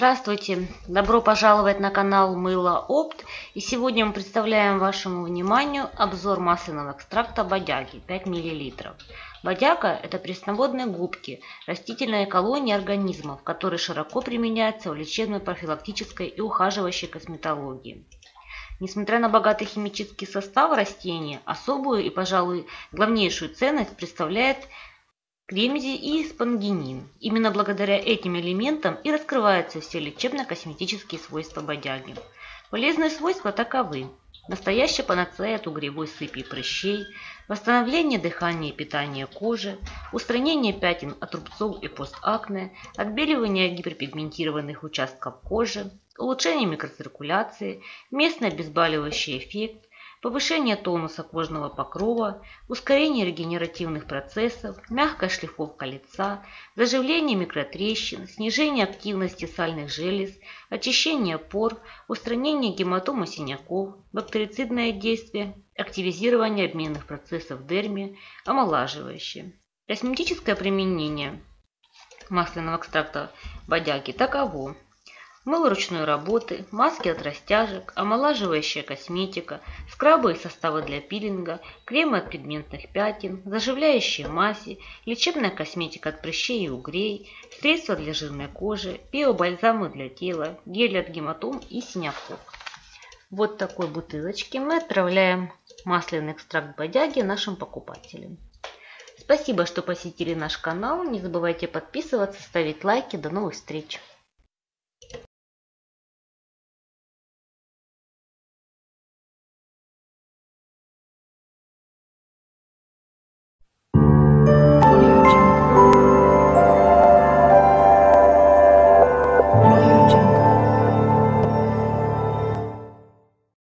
Здравствуйте! Добро пожаловать на канал Мыло Опт. И сегодня мы представляем вашему вниманию обзор масляного экстракта бодяги 5 мл. Бодяга – это пресноводные губки растительной колонии организмов, которые широко применяются в лечебной, профилактической и ухаживающей косметологии. Несмотря на богатый химический состав растения, особую и, пожалуй, главнейшую ценность представляет кремний и спонгинин. Именно благодаря этим элементам и раскрываются все лечебно-косметические свойства бодяги. Полезные свойства таковы: настоящая панацея от угревой сыпи и прыщей, восстановление дыхания и питания кожи, устранение пятен от рубцов и постакне, отбеливание гиперпигментированных участков кожи, улучшение микроциркуляции, местный обезболивающий эффект, повышение тонуса кожного покрова, ускорение регенеративных процессов, мягкая шлифовка лица, заживление микротрещин, снижение активности сальных желез, очищение пор, устранение гематом и синяков, бактерицидное действие, активизирование обменных процессов в дерме, омолаживающее. Косметическое применение масляного экстракта бодяги таково: мыло ручной работы, маски от растяжек, омолаживающая косметика, скрабы и составы для пилинга, кремы от пигментных пятен, заживляющие мази, лечебная косметика от прыщей и угрей, средства для жирной кожи, биобальзамы для тела, гель от гематом и синяков. Вот такой бутылочке мы отправляем масляный экстракт бодяги нашим покупателям. Спасибо, что посетили наш канал. Не забывайте подписываться, ставить лайки. До новых встреч!